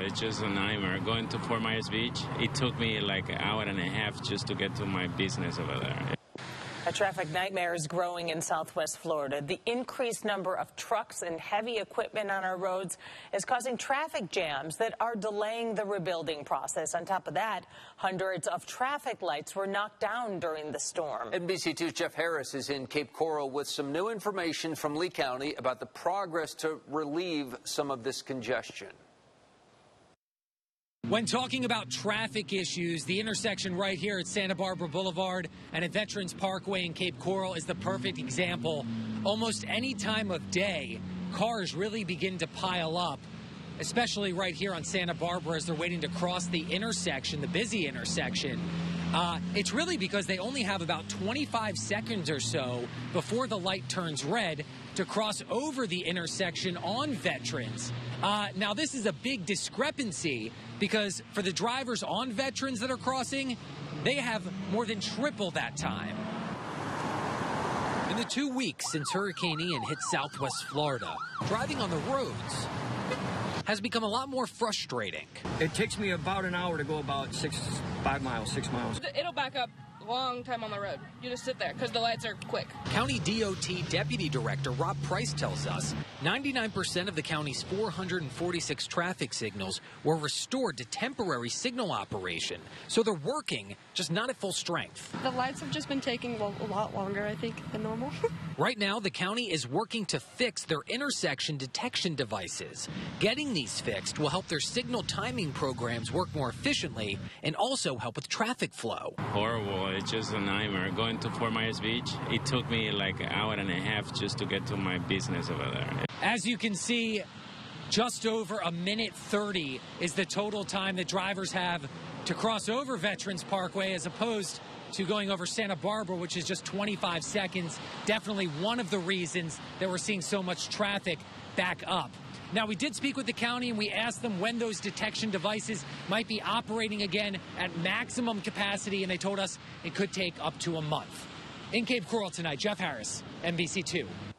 It's just a nightmare. Going to Fort Myers Beach, it took me like an hour and a half just to get to my business over there. A traffic nightmare is growing in Southwest Florida. The increased number of trucks and heavy equipment on our roads is causing traffic jams that are delaying the rebuilding process. On top of that, hundreds of traffic lights were knocked down during the storm. NBC2's Jeff Harris is in Cape Coral with some new information from Lee County about the progress to relieve some of this congestion. When talking about traffic issues, the intersection right here at Santa Barbara Boulevard and at Veterans Parkway in Cape Coral is the perfect example. Almost any time of day, cars really begin to pile up, especially right here on Santa Barbara as they're waiting to cross the intersection, the busy intersection. It's really because they only have about 25 seconds or so before the light turns red to cross over the intersection on Veterans. Now, this is a big discrepancy because for the drivers on Veterans that are crossing, they have more than triple that time. In the 2 weeks since Hurricane Ian hit Southwest Florida, driving on the roads has become a lot more frustrating. It takes me about an hour to go about 6 miles. It'll back up a long time on the road. You just sit there because the lights are quick. County DOT Deputy Director Rob Price tells us 99% of the county's 446 traffic signals were restored to temporary signal operation. So they're working, just not at full strength. The lights have just been taking a lot longer, I think, than normal. Right now, the county is working to fix their intersection detection devices. Getting these fixed will help their signal timing programs work more efficiently and also help with traffic flow. Horrible. It's just a nightmare. Going to Fort Myers Beach, it took me like an hour and a half just to get to my business over there. As you can see, just over a minute 30 is the total time that drivers have to cross over Veterans Parkway as opposed to going over Santa Barbara, which is just 25 seconds. Definitely one of the reasons that we're seeing so much traffic back up. Now, we did speak with the county and we asked them when those detection devices might be operating again at maximum capacity, and they told us it could take up to a month. In Cape Coral tonight, Jeff Harris, NBC2.